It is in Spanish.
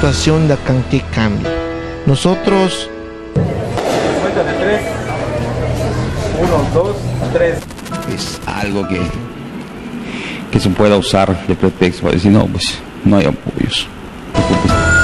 situación de que cambie. Nosotros... Cuenta de 3. 1, 2, 3. Es algo que se pueda usar de pretexto para decir, no, pues no hay apoyos.